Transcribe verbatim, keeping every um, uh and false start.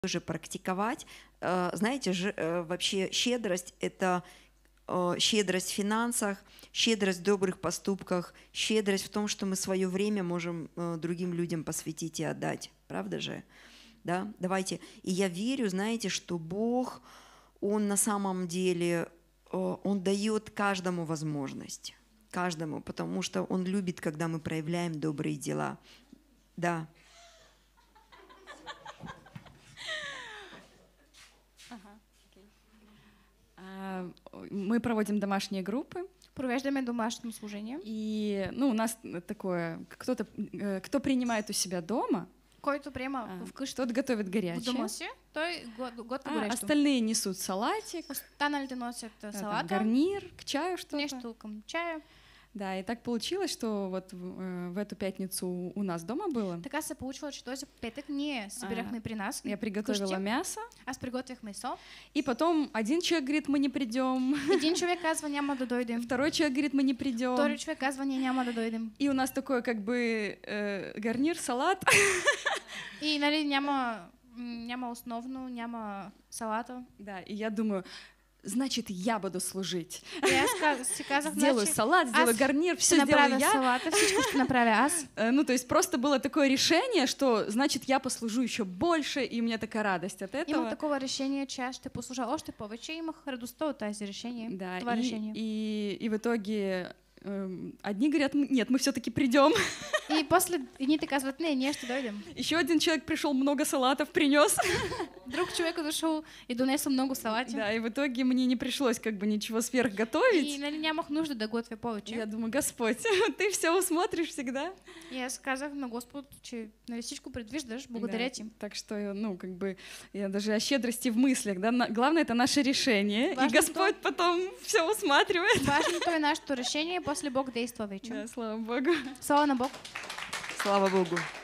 тоже практиковать. Знаете, же, вообще щедрость — это щедрость в финансах, щедрость в добрых поступках, щедрость в том, что мы свое время можем другим людям посвятить и отдать. Правда же? Да? Давайте. И я верю, знаете, что Бог, Он на самом деле, Он дает каждому возможность. Каждому, потому что Он любит, когда мы проявляем добрые дела. Да. Мы проводим домашние группы. Провеждаме домашнее служение. И ну, у нас такое, кто-то, кто принимает у себя дома, който приема а, вкъщи, кто-то готовит горячее, в дома си, той готви а, горещо. остальные несут салатик, останалите носят да, салата, там, гарнир, к чаю что-то. Нещо към чая. Да, и так получилось, что вот в, в эту пятницу у нас дома было. Така се получило, че този петък ние събирахме а, при нас. Я приготовила вкъщи. мясо. Аз приготвих месо. И потом один человек говорит, мы не придем. Един човек казва, няма да дойдем. Второй человек говорит, мы не придем. Втори човек казва, ние няма да дойдем. И у нас такой как бы э, гарнир, салат. И нали няма, няма основно, няма салата. Да, и я думаю, значит, я буду служить. И аз си казах, сделаю значи, салат, сделаю гарнир, все сделаю я. салата, всичко ще направя аз. Ну, то есть просто было такое решение, что, значит, я послужу еще больше, и у меня такая радость от этого. Има такова решение, че аз ще послужа още повече. Имах радостта от тази решение. Да, това и, решение. И, и в итоге одни говорят, нет, мы все-таки придем. И после едните казват, не, ние ще дойдем. Еще один человек пришел, много салатов принес. Друг човек дошел и донесъл много салати. Да, и в итоге мне не пришлось как бы ничего сверх готовить. И нали, нямах нужда да готвя повече. Я думаю, Господь, ты все усмотришь всегда. И аз казах на Господ, че нали, всичко предвиждаш, благодаря ти. Да, так что, ну, как бы, я даже о щедрости в мыслях, да, на, главное это наше решение, важно, и Господь то... потом все усматривает. Важното е нашето решение, после Бог действа вече. Да, слава Богу. Слава на Бог. Слава Богу.